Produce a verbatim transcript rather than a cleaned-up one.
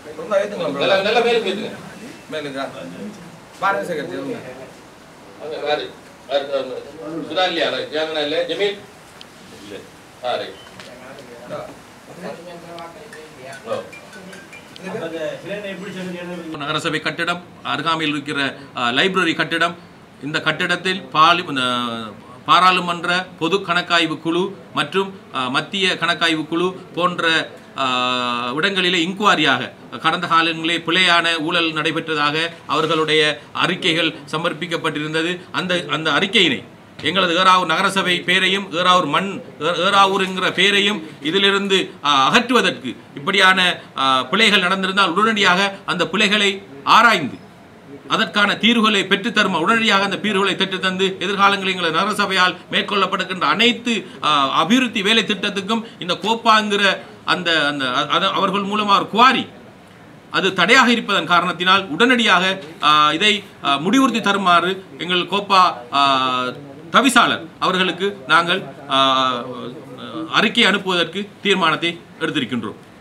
நல்ல மேலுக்கு ஏத்துங்க. மேலுக்கா பாருங்க செக்ரட்டரி அங்க ராரி சுதாலியா ரைட் யாரனா இல்ல ஜமீல் இல்ல ஆ ரைட் நகரசபை கட்டிடம் அருகாமையில் இருக்கிற லைப்ரரி கட்டிடம் இந்த கட்டிடத்தில் பாலி பாராளுமன்ற பொது கணக்காய்வு குழு மற்றும் மத்திய கணக்காய்வு குழு போன்ற இடங்களிலே இன்குவாரியாக கடந்த காலங்களிலே பிழையான ஊழல் நடைபெற்றதாக அவர்களுடைய அறிக்கைகள் சமர்ப்பிக்கப்பட்டிருந்தது. அந்த அந்த அறிக்கையினை எங்களது ஏறாவூர் நகரசபை பேரையும் ஏறாவூர் மண் ஏறாவூர் என்கிற பேரையும் இதிலிருந்து அகற்றுவதற்கு இப்படியான பிழைகள் நடந்திருந்தால் உடனடியாக அந்த பிழைகளை ஆராய்ந்து அதற்கான தீர்வுகளை பெற்றுத்தரும் உடனடியாக அந்த தீர்வுகளை பெற்றுத்தந்து எதிர்காலங்களில் எங்களது நகரசபையால் மேற்கொள்ளப்படுகின்ற அனைத்து அபிவிருத்தி வேலை திட்டத்துக்கும் இந்த கோப்பாங்கிற அந்த அந்த அவர்கள் மூலமாக குவாரி அது தடையாக இருப்பதன் காரணத்தினால் உடனடியாக இதை முடிவுறுத்தி தருமாறு எங்கள் கோப்பா தவிசாளர் அவர்களுக்கு நாங்கள் அறிக்கை அனுப்புவதற்கு தீர்மானத்தை எடுத்திருக்கின்றோம்.